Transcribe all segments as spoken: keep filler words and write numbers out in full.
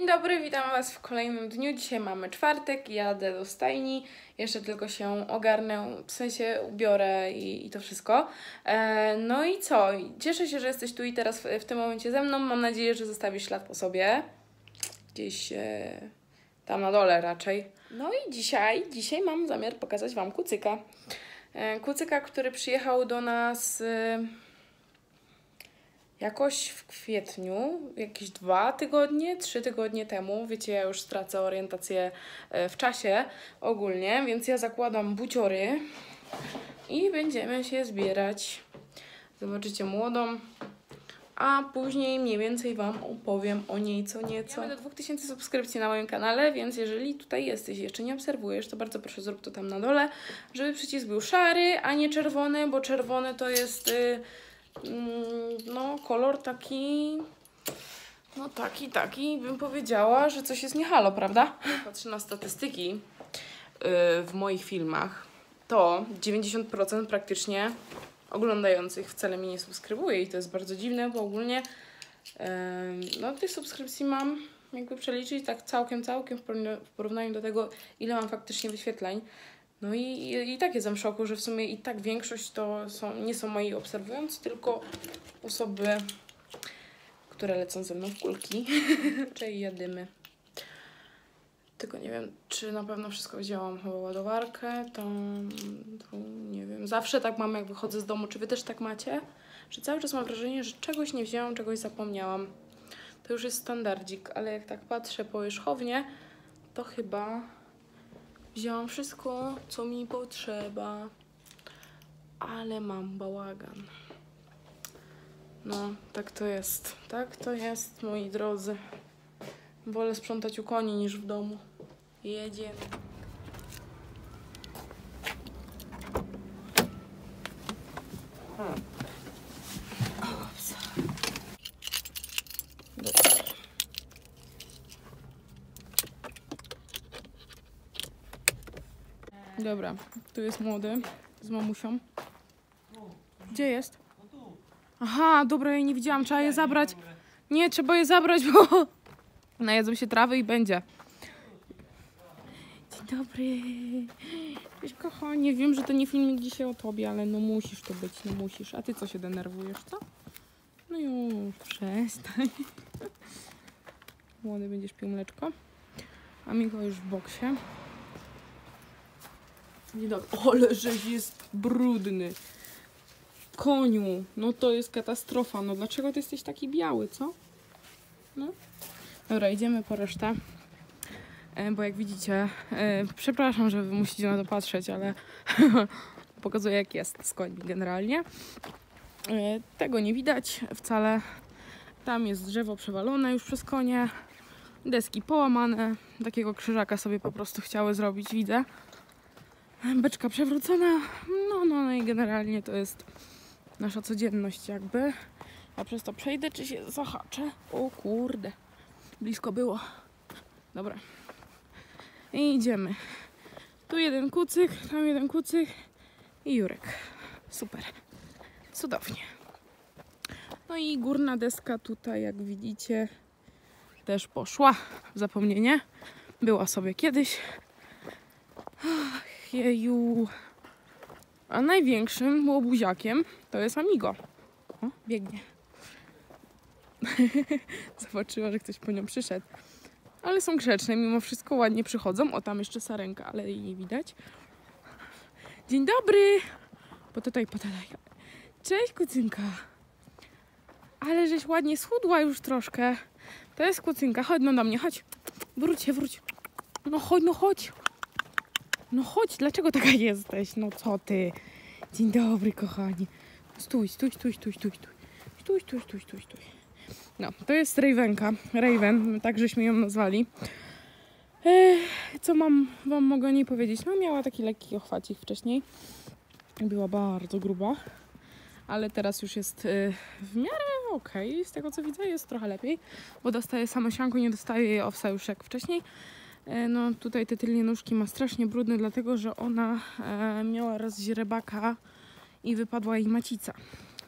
Dzień dobry, witam Was w kolejnym dniu. Dzisiaj mamy czwartek, jadę do stajni. Jeszcze tylko się ogarnę, w sensie ubiorę i, i to wszystko. E, no i co? Cieszę się, że jesteś tu i teraz w, w tym momencie ze mną. Mam nadzieję, że zostawisz ślad po sobie. Gdzieś e, tam na dole raczej. No i dzisiaj, dzisiaj mam zamiar pokazać Wam kucyka. E, kucyka, który przyjechał do nas... E, Jakoś w kwietniu, jakieś dwa tygodnie, trzy tygodnie temu, wiecie, ja już stracę orientację w czasie ogólnie, więc ja zakładam buciory i będziemy się zbierać. Zobaczycie młodą, a później mniej więcej Wam opowiem o niej co nieco. Mamy do dwóch tysięcy subskrypcji na moim kanale, więc jeżeli tutaj jesteś i jeszcze nie obserwujesz, to bardzo proszę zrób to tam na dole, żeby przycisk był szary, a nie czerwony, bo czerwony to jest... Yy, no, kolor taki, no taki, taki, bym powiedziała, że coś jest nie halo, prawda? Patrzę na statystyki yy, w moich filmach, to dziewięćdziesiąt procent praktycznie oglądających wcale mnie nie subskrybuje i to jest bardzo dziwne, bo ogólnie yy, no, tych subskrypcji mam, jakby przeliczyć tak całkiem, całkiem w porównaniu do tego, ile mam faktycznie wyświetleń. No i, i, i tak jestem w szoku, że w sumie i tak większość to są, nie są moi obserwujący, tylko osoby, które lecą ze mną w kulki. Czyli jadymy. Tylko nie wiem, czy na pewno wszystko wzięłam, chyba ładowarkę, to, to nie wiem. Zawsze tak mam, jak wychodzę z domu. Czy wy też tak macie? Że cały czas mam wrażenie, że czegoś nie wzięłam, czegoś zapomniałam. To już jest standardzik, ale jak tak patrzę powierzchownie, to chyba... Wzięłam wszystko, co mi potrzeba, ale mam bałagan. No, tak to jest. Tak to jest, moi drodzy. Wolę sprzątać u koni niż w domu. Jedziemy. Hmm. Dobra, tu jest młody z mamusią. Gdzie jest? Aha, dobra, ja nie widziałam, trzeba je zabrać. Nie, trzeba je zabrać, bo najedzą się trawy i będzie. Dzień dobry. Cześć, kochanie, wiem, że to nie filmik dzisiaj o tobie, ale no musisz to być, no musisz. A ty co się denerwujesz, co? No już, przestań. Młody, będziesz pił mleczko. A Miko już w boksie. Dzień dobry. Ale żeś jest brudny. Koniu, no to jest katastrofa. No dlaczego ty jesteś taki biały, co? No. Dobra, idziemy po resztę. E, bo jak widzicie, e, przepraszam, że wy musicie na to patrzeć, ale pokazuję, jak jest z końmi generalnie. E, tego nie widać wcale. Tam jest drzewo przewalone już przez konie. Deski połamane. Takiego krzyżaka sobie po prostu chciały zrobić, widzę. Beczka przewrócona. No, no, no i generalnie to jest nasza codzienność jakby. Ja przez to przejdę, czy się zahaczę? O kurde. Blisko było. Dobra. I idziemy. Tu jeden kucyk, tam jeden kucyk i Jurek. Super. Cudownie. No i górna deska tutaj, jak widzicie, też poszła w zapomnienie. Była sobie kiedyś. Ach, jeju. A największym łobuziakiem to jest Amigo. O, biegnie. Zobaczyła, że ktoś po nią przyszedł. Ale są grzeczne, mimo wszystko ładnie przychodzą. O, tam jeszcze sarenka, ale jej nie widać. Dzień dobry! Potataj, potataj. Cześć, kucynka. Ale żeś ładnie schudła już troszkę. To jest kucynka. Chodź no do mnie, chodź. Wróć się, wróć. No chodź, no chodź. No chodź, dlaczego taka jesteś? No co ty? Dzień dobry, kochani. Stój, stój, stój, stój, stój, stój. Stój, stój, stój, stój, stój. No, to jest Ravenka. Raven, tak żeśmy ją nazwali. Ech, co mam wam mogę nie powiedzieć? No, miała taki lekki ochwacik wcześniej. Była bardzo gruba. Ale teraz już jest y, w miarę okej. Okay. Z tego co widzę jest trochę lepiej. Bo dostaje samosianku, nie dostaje jej owsa już jak wcześniej. No tutaj te tylnie nóżki ma strasznie brudne, dlatego że ona e, miała raz źrebaka i wypadła jej macica.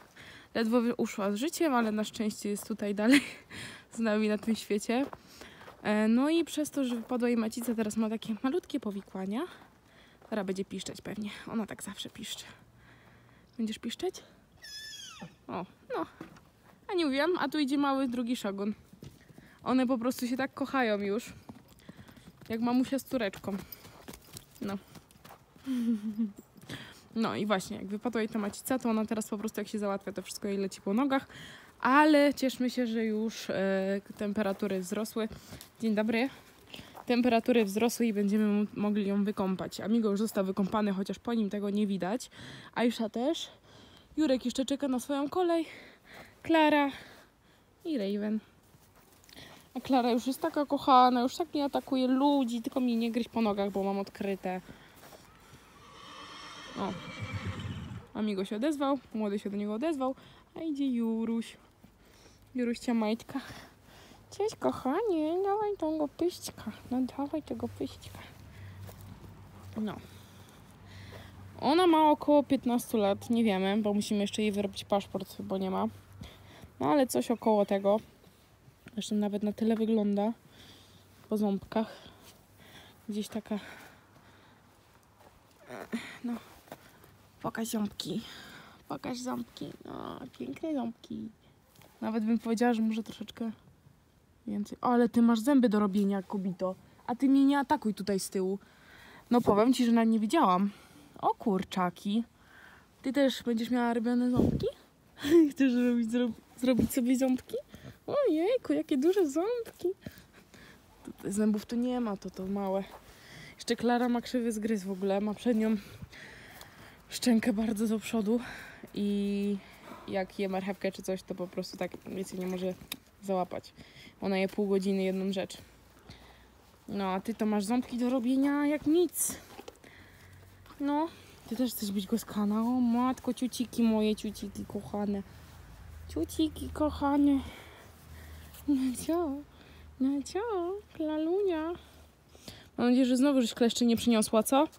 Ledwo uszła z życiem, ale na szczęście jest tutaj dalej z nami na tym świecie. E, no i przez to, że wypadła jej macica, teraz ma takie malutkie powikłania. Teraz będzie piszczeć pewnie. Ona tak zawsze piszczy. Będziesz piszczeć? O, no. A nie wiem, a tu idzie mały drugi szogun. One po prostu się tak kochają już. Jak mamusia z córeczką. No. No i właśnie, jak wypadła jej ta macica, to ona teraz po prostu jak się załatwia, to wszystko jej leci po nogach. Ale cieszmy się, że już e, temperatury wzrosły. Dzień dobry. Temperatury wzrosły i będziemy mogli ją wykąpać. Amigo już został wykąpany, chociaż po nim tego nie widać. Aisza też. Jurek jeszcze czeka na swoją kolej. Klara i Raven. A Klara już jest taka kochana, już tak nie atakuje ludzi, tylko mi nie gryź po nogach, bo mam odkryte. O. Amigo się odezwał, młody się do niego odezwał, a idzie Juruś. Juruścia majtka. Cześć kochanie, dawaj tego pyśćka. No dawaj tego pyśćka. No. Ona ma około piętnaście lat, nie wiemy, bo musimy jeszcze jej wyrobić paszport, bo nie ma. No ale coś około tego. Zresztą nawet na tyle wygląda po ząbkach. Gdzieś taka... No. Pokaż ząbki. Pokaż ząbki. No, piękne ząbki. Nawet bym powiedziała, że może troszeczkę więcej. O, ale ty masz zęby do robienia, kobito. A ty mnie nie atakuj tutaj z tyłu. No powiem ci, że nawet nie widziałam. O kurczaki. Ty też będziesz miała robione ząbki? Chcesz robić, zro zrobić sobie ząbki? Ojejku, jakie duże ząbki. Tutaj zębów tu nie ma, to to małe. Jeszcze Klara ma krzywy zgryz w ogóle. Ma przednią szczękę bardzo do przodu. I jak je marchewkę czy coś, to po prostu tak, wiecie, nie może załapać. Ona je pół godziny jedną rzecz. No, a ty to masz ząbki do robienia jak nic. No, ty też chcesz być głaskana. O matko, ciuciki moje, ciuciki kochane. Ciuciki kochane. No co? No co? Klalunia. Mam nadzieję, że znowu żeś kleszczy nie przyniosła, co?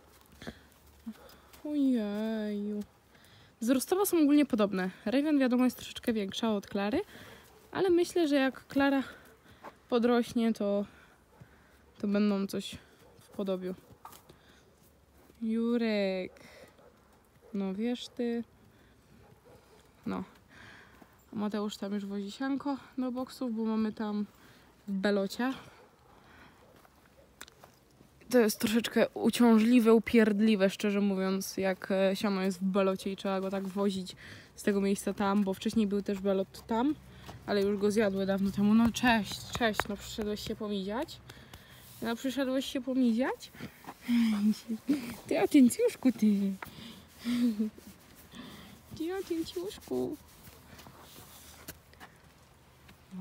Ojeju. Wzrostowo są ogólnie podobne. Raven wiadomo jest troszeczkę większa od Klary, ale myślę, że jak Klara podrośnie, to, to będą coś w podobiu. Jurek. No wiesz ty. No. A Mateusz tam już wozi sianko do boksów, bo mamy tam w belocie. To jest troszeczkę uciążliwe, upierdliwe, szczerze mówiąc, jak siano jest w belocie i trzeba go tak wozić z tego miejsca tam, bo wcześniej był też belot tam, ale już go zjadły dawno temu. No cześć, cześć, no przyszedłeś się pomiziać? No przyszedłeś się pomiziać? Ty atencjuszku, ty. Ty atencjuszku. No.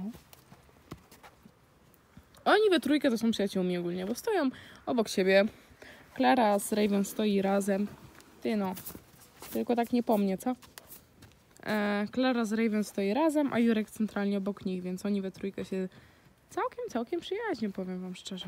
Oni we trójkę to są przyjaciółmi ogólnie, bo stoją obok siebie. Klara z Raven stoi razem. Ty no, tylko tak nie po mnie, co? E, Klara z Raven stoi razem, a Jurek centralnie obok nich, więc oni we trójkę się całkiem, całkiem przyjaźnie, powiem wam szczerze.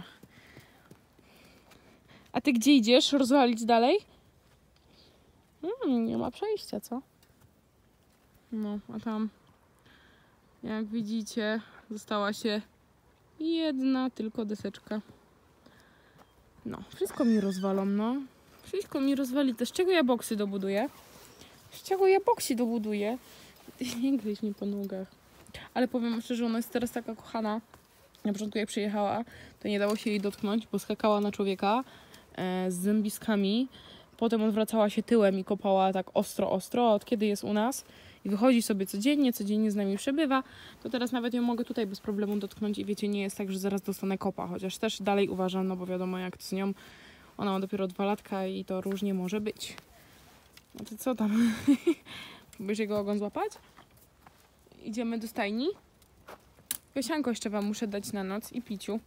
A ty gdzie idziesz? Rozwalić dalej? Hmm, nie ma przejścia, co? No, a tam, jak widzicie, została się jedna tylko deseczka. No, wszystko mi rozwalą, no. Wszystko mi rozwali. To z czego ja boksy dobuduję? Z czego ja boksy dobuduję? Nie gryź mi po nogach. Ale powiem szczerze, ona jest teraz taka kochana. Na początku jak przyjechała, to nie dało się jej dotknąć, bo skakała na człowieka e, z zębiskami. Potem odwracała się tyłem i kopała tak ostro, ostro. Od kiedy jest u nas i wychodzi sobie codziennie, codziennie z nami przebywa, to teraz nawet ją mogę tutaj bez problemu dotknąć i wiecie, nie jest tak, że zaraz dostanę kopa. Chociaż też dalej uważam, no bo wiadomo jak to z nią. Ona ma dopiero dwa latka i to różnie może być. No to co tam? Próbujesz jego ogon złapać? Idziemy do stajni. Josianko jeszcze wam muszę dać na noc i piciu.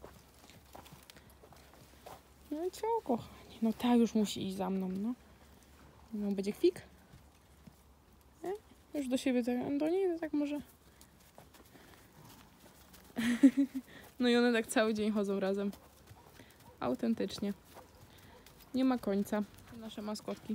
No i co, kochanie? No ta już musi iść za mną, no. No będzie kwik? Nie? Już do siebie, tak, do niej, no tak może. No i one tak cały dzień chodzą razem. Autentycznie. Nie ma końca. Nasze maskotki.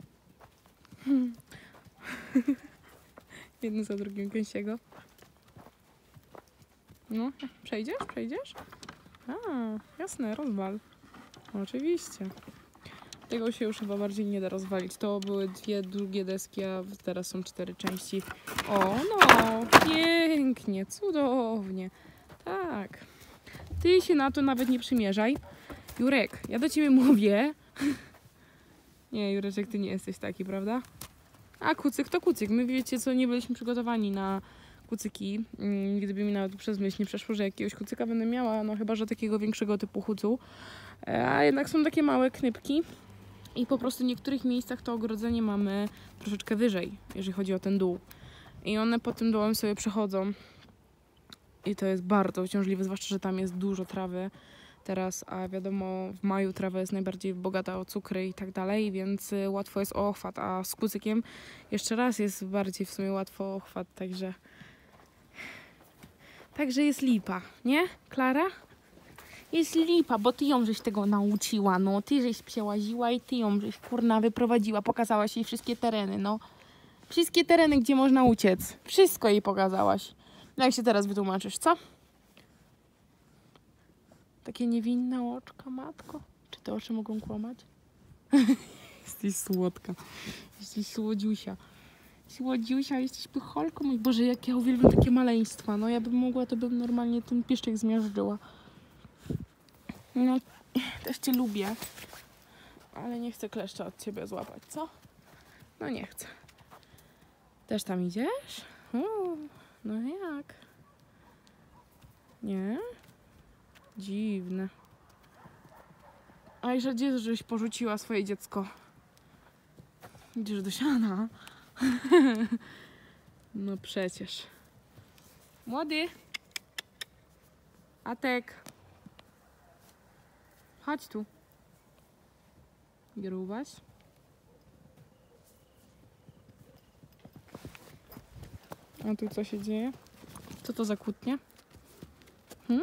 Jedno za drugim gęsiego. No, przejdziesz? Przejdziesz? A, jasne, rozwal. Oczywiście. Tego się już chyba bardziej nie da rozwalić. To były dwie długie deski, a teraz są cztery części. O, no, pięknie, cudownie. Tak. Ty się na to nawet nie przymierzaj. Jurek, ja do ciebie mówię. Nie, Jureczek, ty nie jesteś taki, prawda? A kucyk to kucyk. My wiecie co, nie byliśmy przygotowani na kucyki. Gdyby mi nawet przez myśl nie przeszło, że jakiegoś kucyka będę miała, no chyba, że takiego większego typu hucu. A jednak są takie małe knypki. I po prostu w niektórych miejscach to ogrodzenie mamy troszeczkę wyżej, jeżeli chodzi o ten dół. I one po tym dołem sobie przechodzą. I to jest bardzo uciążliwe, zwłaszcza, że tam jest dużo trawy teraz, a wiadomo, w maju trawa jest najbardziej bogata o cukry i tak dalej, więc łatwo jest o ochwat, a z kucykiem jeszcze raz jest bardziej w sumie łatwo o ochwat, także... Także jest lipa, nie, Klara? Jest lipa, bo ty ją żeś tego nauczyła, no. Ty żeś przełaziła i ty ją żeś, kurna, wyprowadziła. Pokazałaś jej wszystkie tereny, no. Wszystkie tereny, gdzie można uciec. Wszystko jej pokazałaś. No jak się teraz wytłumaczysz, co? Takie niewinne oczka, matko. Czy te oczy mogą kłamać? Jesteś słodka. Jesteś słodziusia. Słodziusia, jesteś pycholką. Mój Boże, jak ja uwielbiam takie maleństwa. No ja bym mogła, to bym normalnie ten pieszczek zmiażdżyła. No, też cię lubię, ale nie chcę kleszcza od ciebie złapać, co? No nie chcę. Też tam idziesz? O, no jak? Nie? Dziwne. A i że gdzie żeś porzuciła swoje dziecko? Idziesz do siana? No przecież. Młody! Atek! Chodź tu. Grubaś. A tu co się dzieje? Co to za kłótnia? Hmm?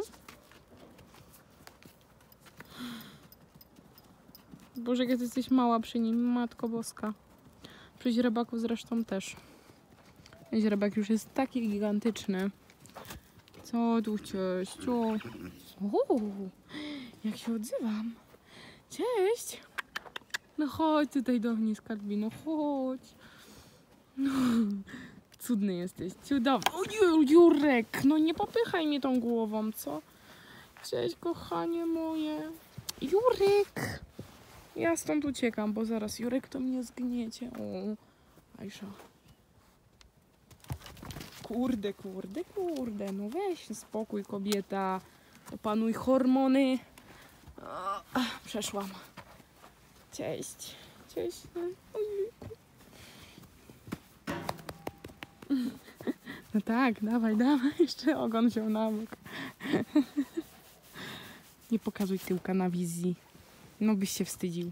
Boże, jak ty jesteś mała przy nim, Matko Boska. Przy źrebaku zresztą też. Źrebak już jest taki gigantyczny. Co tu, cześciu? Uuu, jak się odzywam. Cześć. No chodź tutaj do mnie, skarbie, no chodź. No, cudny jesteś, cudowny. O, Jurek, no nie popychaj mnie tą głową, co? Cześć, kochanie moje. Jurek. Ja stąd uciekam, bo zaraz Jurek to mnie zgniecie. O, Ajsza. Kurde, kurde, kurde, no weź spokój, kobieta. Opanuj hormony. O, przeszłam. Cześć. Cześć. Ojejku. No tak, dawaj, dawaj. Jeszcze ogon wziął na bok. Nie pokazuj tyłka na wizji. No byś się wstydził.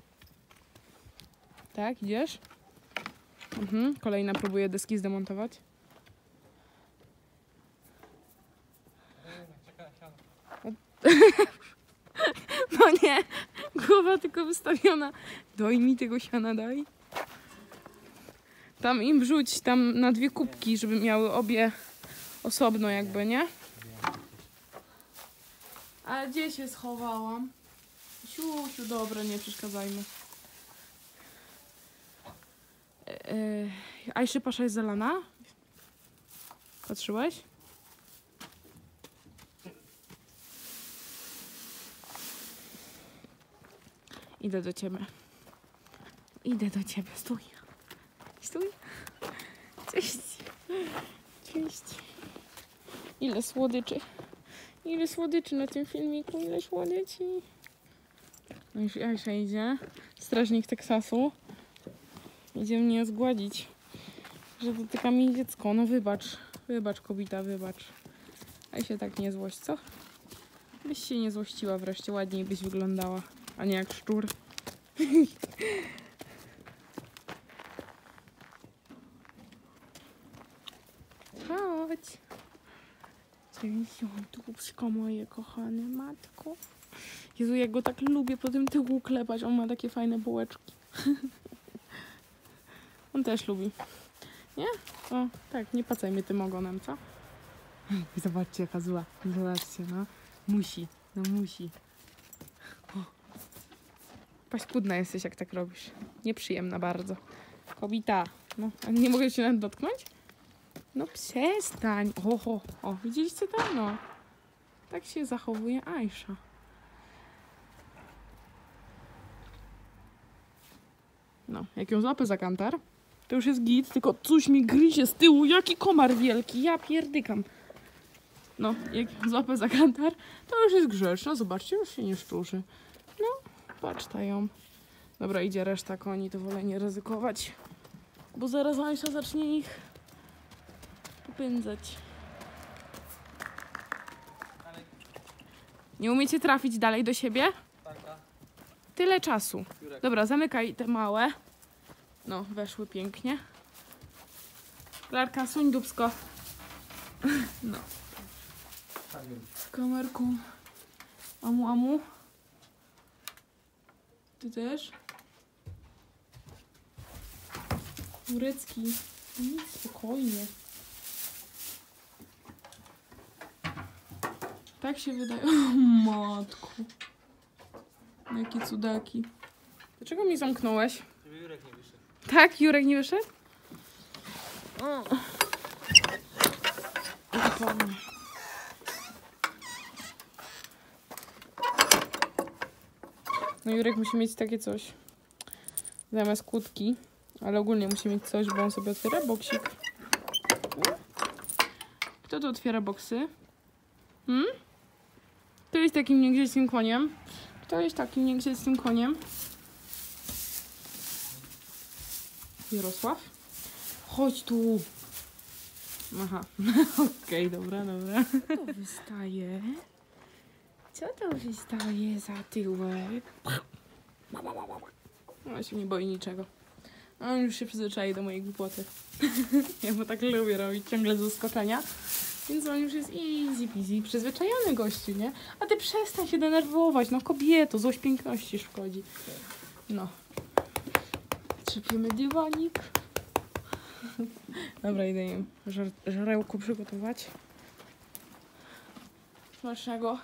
Tak, idziesz? Mhm. Kolejna próbuje deski zdemontować. No nie, głowa tylko wystawiona. Doj mi tego siana, daj. Tam im wrzuć, tam na dwie kubki, żeby miały obie osobno jakby, nie? A gdzie się schowałam? Siusiu, dobra, nie przeszkadzajmy. Yy, Ajszy, pasza jest zalana? Patrzyłeś? Idę do ciebie. Idę do ciebie. Stój. Stój. Cześć. Cześć. Ile słodyczy. Ile słodyczy na tym filmiku. Ile słodyczy. No już Aisza idzie. Strażnik Teksasu. Idzie mnie zgładzić. Że dotyka mi dziecko. No wybacz. Wybacz, kobita, wybacz. Aisza, tak nie złość, co? Byś się nie złościła wreszcie. Ładniej byś wyglądała. A nie jak szczur. Chodź. Cześć, dupsko moje kochane, matko. Jezu, jak go tak lubię po tym tyłu klepać. On ma takie fajne bułeczki. On też lubi. Nie? O, tak, nie pacaj mnie tym ogonem, co? Zobaczcie, jaka zła. Zobaczcie, no. Musi. No musi. O. Paskudna jesteś, jak tak robisz. Nieprzyjemna bardzo. Kobita. No, a nie mogę się nawet dotknąć? No przestań. Oho, o, widzieliście to? No. Tak się zachowuje Aisza. No, jak ją złapę za kantar, to już jest git, tylko coś mi gryzie z tyłu. Jaki komar wielki, ja pierdykam. No, jak ją złapę za kantar, to już jest grzeczna. Zobaczcie, już się nie szczurzy. No, patrz ta ją. Dobra, idzie reszta koni, to wolę nie ryzykować. Bo zaraz Aisza zacznie ich popędzać. Nie umiecie trafić dalej do siebie? Tyle czasu. Dobra, zamykaj te małe. No, weszły pięknie. Klarka, suń dupsko. No. W kamerku. Amu, amu. Ty też? Turecki. Nic, spokojnie. Tak się wydaje. O, matku. Jakie cudaki. Dlaczego mi zamknąłeś? Żeby Jurek nie wyszedł. Tak? Jurek nie wyszedł? O. Dokładnie. No Jurek musi mieć takie coś. Zamiast kłódki. Ale ogólnie musi mieć coś, bo on sobie otwiera boksik. Kto tu otwiera boksy? Hmm? Kto jest takim niegrzecznym koniem? Kto jest takim niegrzecznym koniem? Jarosław? Chodź tu! Aha. Okej, okay, dobra, dobra. Co to wystaje? Co to wystaje za tyłek? No, się nie boi niczego. On już się przyzwyczai do mojej głupoty. Ja mu tak lubię robić ciągle zaskoczenia. Więc on już jest easy peasy. Przyzwyczajony gościu, nie? A ty przestań się denerwować. No kobieto, złość piękności szkodzi. No. Trzepiemy dywanik. Dobra, idę im żar żarełku przygotować. Smacznego.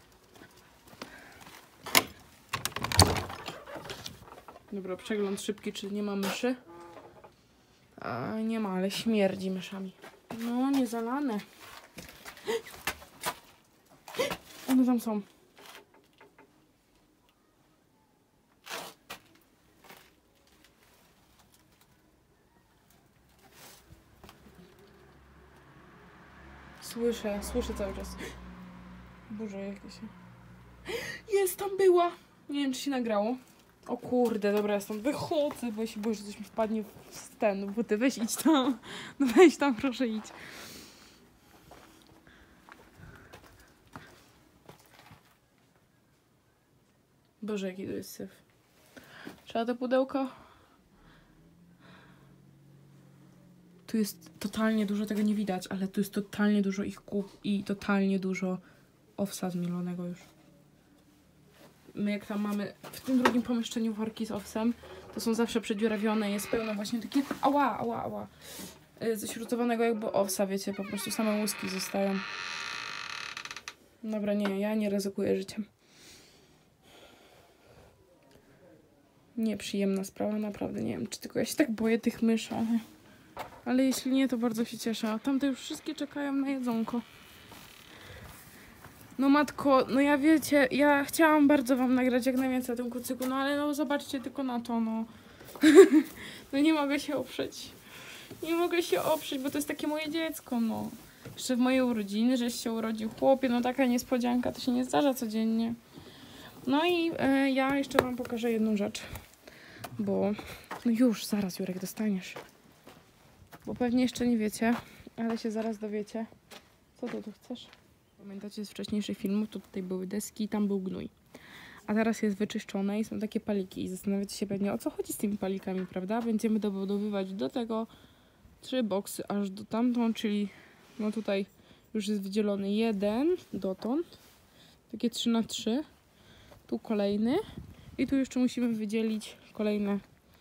Dobra, przegląd szybki, czy nie ma myszy. A, nie ma, ale śmierdzi myszami. No, nie zalane. One tam są. Słyszę, słyszę cały czas. Boże, jakie się... Jest, tam była! Nie wiem, czy się nagrało. O kurde, dobra, ja stąd wychodzę, bo ja się boję, że coś mi wpadnie w ten, bo ty weź idź tam. No weź tam, proszę idź. Boże, jaki to jest syf. Trzeba to pudełko. Tu jest totalnie dużo, tego nie widać, ale tu jest totalnie dużo ich kup i totalnie dużo owsa zmielonego już. My jak tam mamy w tym drugim pomieszczeniu worki z owsem, to są zawsze przedziurawione, jest pełno właśnie takie ała, ała, ała. Ześrutowanego jakby owsa, wiecie, po prostu same łuski zostają. Dobra, nie, ja nie ryzykuję życiem. Nieprzyjemna sprawa, naprawdę, nie wiem, czy tylko ja się tak boję tych myszy, ale... Ale jeśli nie, to bardzo się cieszę. A tamte już wszystkie czekają na jedzonko. No matko, no ja wiecie, ja chciałam bardzo wam nagrać jak najwięcej o tym kucyku, no ale no zobaczcie tylko na to, no. No nie mogę się oprzeć. Nie mogę się oprzeć, bo to jest takie moje dziecko, no. Jeszcze w mojej urodziny, żeś się urodził chłopie, no taka niespodzianka, to się nie zdarza codziennie. No i e, ja jeszcze wam pokażę jedną rzecz. Bo, no już, zaraz Jurek dostaniesz. Bo pewnie jeszcze nie wiecie, ale się zaraz dowiecie. Co ty tu chcesz? Pamiętacie z wcześniejszych filmów, to tutaj były deski, tam był gnój. A teraz jest wyczyszczone i są takie paliki. I zastanawiacie się pewnie, o co chodzi z tymi palikami, prawda? Będziemy dobudowywać do tego trzy boksy aż do tamtą, czyli no tutaj już jest wydzielony jeden dotąd. Takie trzy na trzy. Tu kolejny. I tu jeszcze musimy wydzielić kolejny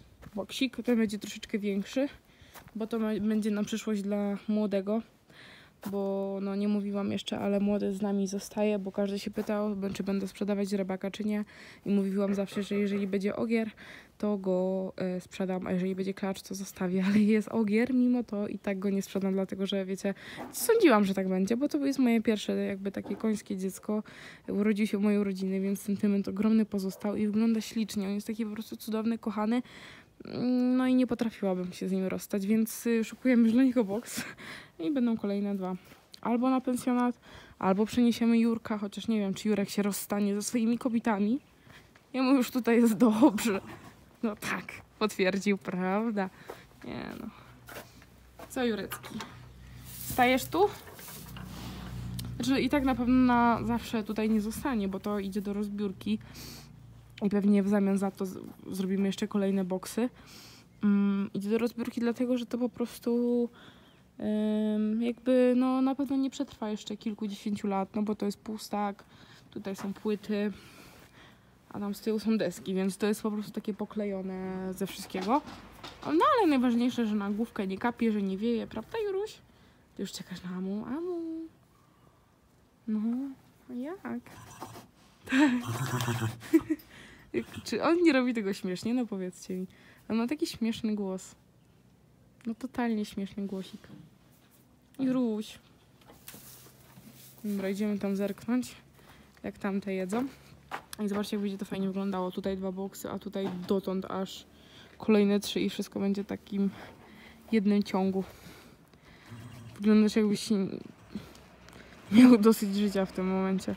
boksik. Ten będzie troszeczkę większy, bo to będzie na przyszłość dla młodego. bo no nie mówiłam jeszcze, ale młody z nami zostaje, bo każdy się pytał, czy będę sprzedawać rybaka, czy nie. I mówiłam zawsze, że jeżeli będzie ogier, to go e, sprzedam, a jeżeli będzie klacz, to zostawię. Ale jest ogier, mimo to i tak go nie sprzedam, dlatego że wiecie, sądziłam, że tak będzie, bo to jest moje pierwsze jakby takie końskie dziecko. Urodził się w mojej urodziny, więc sentyment ogromny pozostał i wygląda ślicznie. On jest taki po prostu cudowny, kochany. No i nie potrafiłabym się z nim rozstać, więc szukujemy już dla niego boks i będą kolejne dwa. Albo na pensjonat, albo przeniesiemy Jurka, chociaż nie wiem, czy Jurek się rozstanie ze swoimi kobietami. Jemu już tutaj jest dobrze. No tak, potwierdził, prawda? Nie no. Co, Jurecki? Stajesz tu? Znaczy i tak na pewno na zawsze tutaj nie zostanie, bo to idzie do rozbiórki. I pewnie w zamian za to z zrobimy jeszcze kolejne boksy. Um, idzie do rozbiórki dlatego, że to po prostu um, jakby no na pewno nie przetrwa jeszcze kilkudziesięciu lat, no bo to jest pustak, tutaj są płyty, a tam z tyłu są deski, więc to jest po prostu takie poklejone ze wszystkiego. No ale najważniejsze, że na główkę nie kapie, że nie wieje, prawda, Juruś? Ty już czekasz na Amu, Amu. No, jak? Tak. Czy on nie robi tego śmiesznie? No powiedzcie mi. On ma taki śmieszny głos. No totalnie śmieszny głosik. Juruś. Dobra, idziemy tam zerknąć, jak tamte jedzą. I zobaczcie, jak będzie to fajnie wyglądało. Tutaj dwa boksy, a tutaj dotąd aż kolejne trzy i wszystko będzie w takim jednym ciągu. Wyglądasz, jakbyś miał dosyć życia w tym momencie.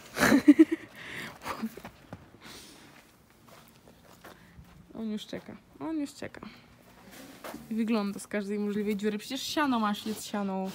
On już czeka. On już czeka. I wygląda z każdej możliwej dziury. Przecież siano masz, jest siano.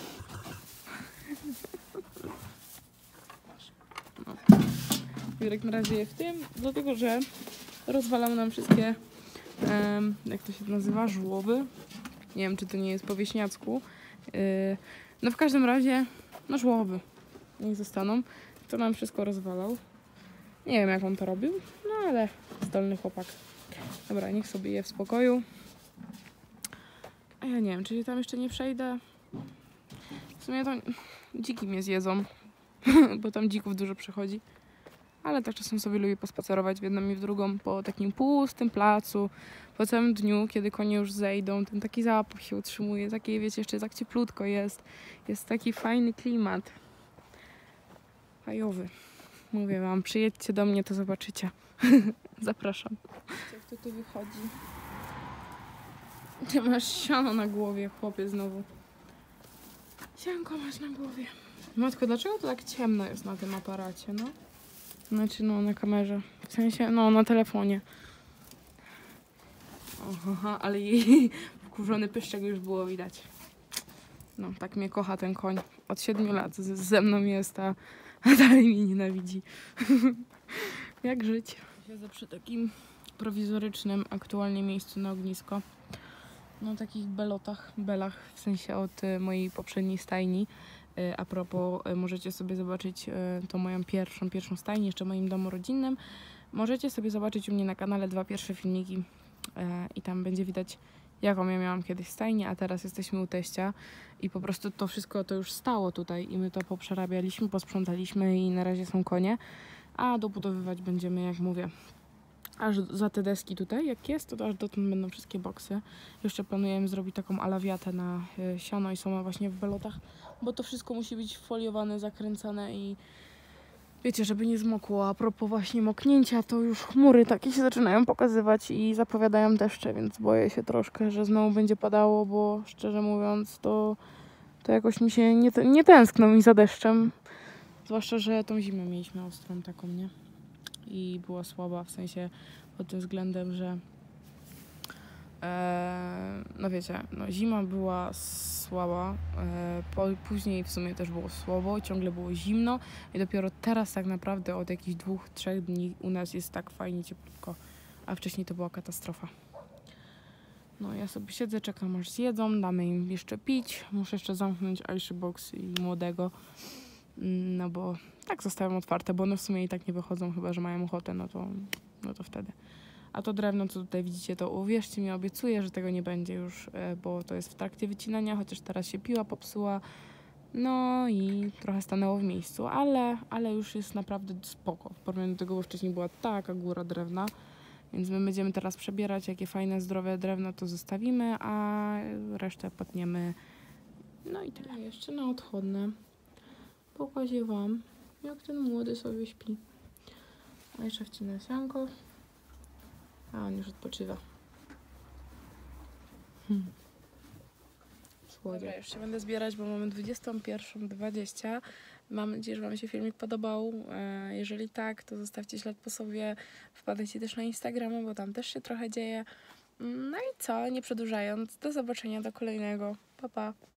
No. Jurek na razie je w tym, dlatego że rozwalam nam wszystkie, um, jak to się nazywa, żłoby. Nie wiem, czy to nie jest po wieśniacku. Yy, no w każdym razie, no żłoby. Niech zostaną. To nam wszystko rozwalał. Nie wiem, jak on to robił, no ale zdolny chłopak. Dobra, niech sobie je w spokoju. A ja nie wiem, czy tam jeszcze nie przejdę. W sumie to dziki mnie zjedzą, bo tam dzików dużo przychodzi. Ale tak czasem sobie lubię pospacerować w jedną i w drugą po takim pustym placu, po całym dniu, kiedy konie już zejdą. Ten taki zapach się utrzymuje, takie wiecie, jeszcze tak cieplutko jest. Jest taki fajny klimat. Fajowy. Mówię wam, przyjedźcie do mnie, to zobaczycie. Zapraszam. Jak to tu wychodzi? Ty masz siano na głowie, chłopie, znowu. Sianko masz na głowie. Matko, dlaczego to tak ciemno jest na tym aparacie, no? Znaczy, no, na kamerze. W sensie, no, na telefonie. Oha, ale jej wkurzony pyszczek już było widać. No, tak mnie kocha ten koń. Od siedmiu lat z, ze mną jest, a, a dalej mnie nienawidzi. Jak żyć? Siedzę przy takim prowizorycznym aktualnie miejscu na ognisko. No, takich belotach, belach, w sensie od y, mojej poprzedniej stajni. Y, a propos, y, możecie sobie zobaczyć y, tą moją pierwszą, pierwszą stajnię, jeszcze w moim domu rodzinnym. Możecie sobie zobaczyć u mnie na kanale dwa pierwsze filmiki y, i tam będzie widać, jaką ja miałam kiedyś stajnię, a teraz jesteśmy u teścia i po prostu to wszystko to już stało tutaj i my to poprzerabialiśmy, posprzątaliśmy i na razie są konie, a dobudowywać będziemy, jak mówię, aż za te deski tutaj, jak jest, to, to aż dotąd będą wszystkie boksy. Jeszcze planujemy zrobić taką alawiatę na y, siano i są właśnie w belotach, bo to wszystko musi być foliowane, zakręcane i wiecie, żeby nie zmokło. A propos właśnie moknięcia, to już chmury takie się zaczynają pokazywać i zapowiadają deszcze, więc boję się troszkę, że znowu będzie padało, bo szczerze mówiąc, to, to jakoś mi się nie, nie tęskno mi za deszczem. Zwłaszcza, że tą zimę mieliśmy ostrą taką, nie? I była słaba, w sensie pod tym względem, że e, no wiecie, no zima była słaba, e, po, później w sumie też było słabo, ciągle było zimno i dopiero teraz tak naprawdę od jakichś dwóch, trzech dni u nas jest tak fajnie cieplutko, a wcześniej to była katastrofa. No ja sobie siedzę, czekam aż zjedzą, damy im jeszcze pić, muszę jeszcze zamknąć Aiszy Box i młodego, no bo tak zostawiam otwarte, bo one w sumie i tak nie wychodzą, chyba że mają ochotę, no to, no to wtedy. A to drewno, co tutaj widzicie, to uwierzcie mi, obiecuję, że tego nie będzie już, bo to jest w trakcie wycinania, chociaż teraz się piła popsuła. No i trochę stanęło w miejscu, ale, ale już jest naprawdę spoko. W porównaniu do tego, bo wcześniej była taka góra drewna. Więc my będziemy teraz przebierać, jakie fajne, zdrowe drewno to zostawimy, a resztę potniemy. No i tyle. Jeszcze na odchodne pokażę wam, jak ten młody sobie śpi. A jeszcze wcinę sianko. A on już odpoczywa. Hmm. Dobra, już się będę zbierać, bo mamy dwudziestą pierwszą dwadzieścia. Mam nadzieję, że wam się filmik podobał. Jeżeli tak, to zostawcie ślad po sobie. Wpadajcie też na Instagrama, bo tam też się trochę dzieje. No i co, nie przedłużając, do zobaczenia do kolejnego. Pa, pa.